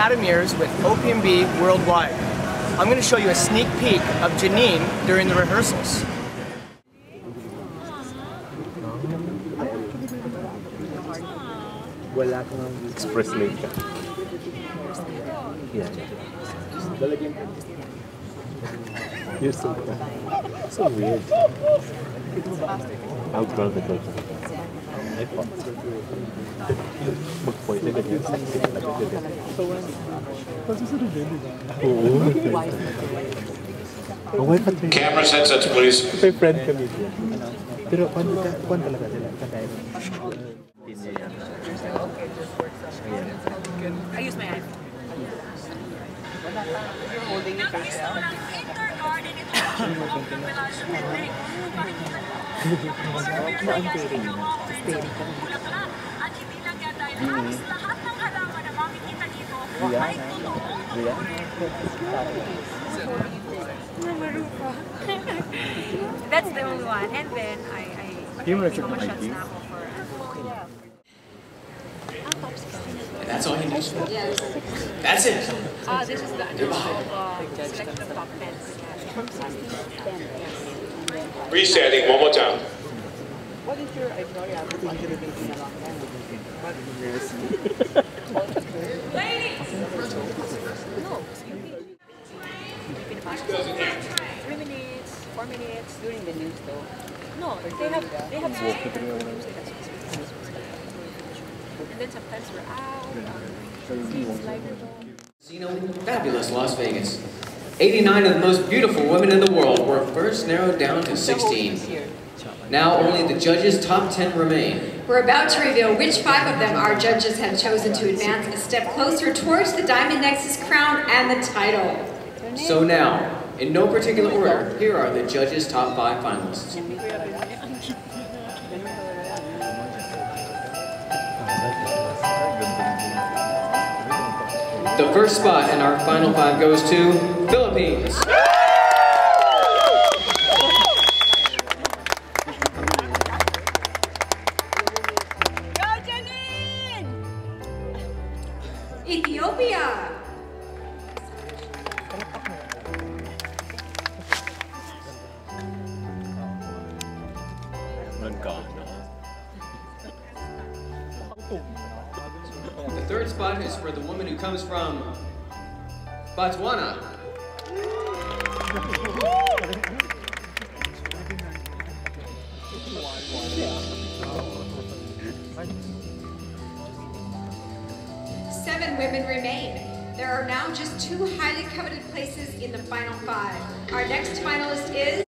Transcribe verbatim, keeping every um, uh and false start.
Adam Mears with O P M B Worldwide. I'm going to show you a sneak peek of Janine during the rehearsals. Express lane. Yeah. You're so cool. So weird. Outgrown the culture. I thought. Mag-point na ganyan. Sexy na ganyan. Oo. Camera sensors, please. May friend kami dyan. Pero kwan talaga sila. I use my iPhone. You're holding it yourself. That's the only one. And then I I show my shots now for That's all he needs. That's it. Uh, this is the actual uh, selection of top ten. Resetting one more time. What is your idea? Three minutes, four minutes during the news though. No, they have they have specific programs. And then sometimes we're out. Um, like Casino, fabulous Las Vegas. eighty-nine of the most beautiful women in the world were first narrowed down to sixteen. Now only the judges' top ten remain. We're about to reveal which five of them our judges have chosen to advance a step closer towards the Diamond Nexus crown and the title. So now, in no particular order, here are the judges' top five finalists. The first spot in our final five goes to Philippines. Go Janine! Ethiopia. The third spot is for the woman who comes from Botswana. Seven women remain. There are now just two highly coveted places in the final five. Our next finalist is